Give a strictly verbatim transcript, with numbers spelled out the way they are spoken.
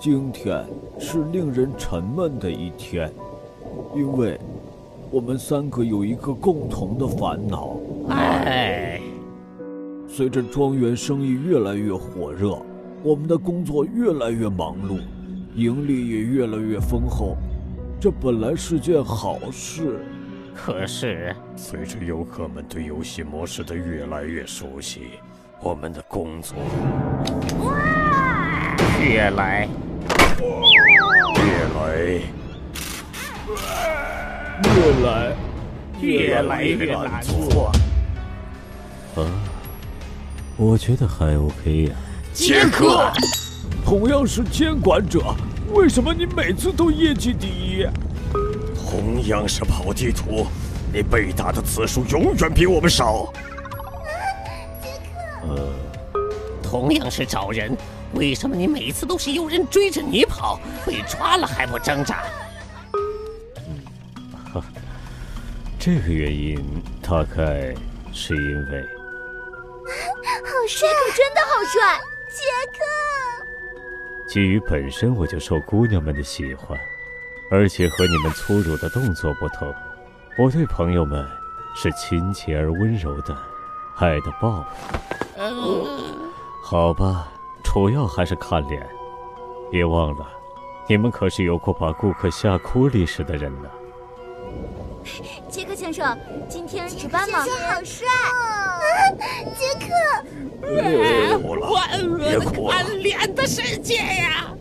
今天是令人沉闷的一天，因为我们三个有一个共同的烦恼。 哎， 随着庄园生意越来越火热，我们的工作越来越忙碌，盈利也越来越丰厚。这本来是件好事， 可是随着游客们对游戏模式的越来越熟悉，我们的工作越来越来越来越来越难做。 啊，我觉得还 OK 呀、啊。 杰克， 同样是监管者，为什么你每次都业绩第一？ 同样是跑地图，你被打的次数永远比我们少。 呃， 同样是找人，为什么你每次都是有人追着你跑，被抓了还不挣扎？ 哈，这个原因大概是因为…… 好帅，杰克真的好帅，杰克！ 基于本身我就受姑娘们的喜欢，而且和你们粗鲁的动作不同，我对朋友们是亲切而温柔的，爱的报复。 嗯， 好吧，主要还是看脸。别忘了，你们可是有过把顾客吓哭历史的人呢。 杰克先生，今天值班吗？ 先生好帅！ 啊，杰克！ 别哭了，别哭了。 看脸的世界呀！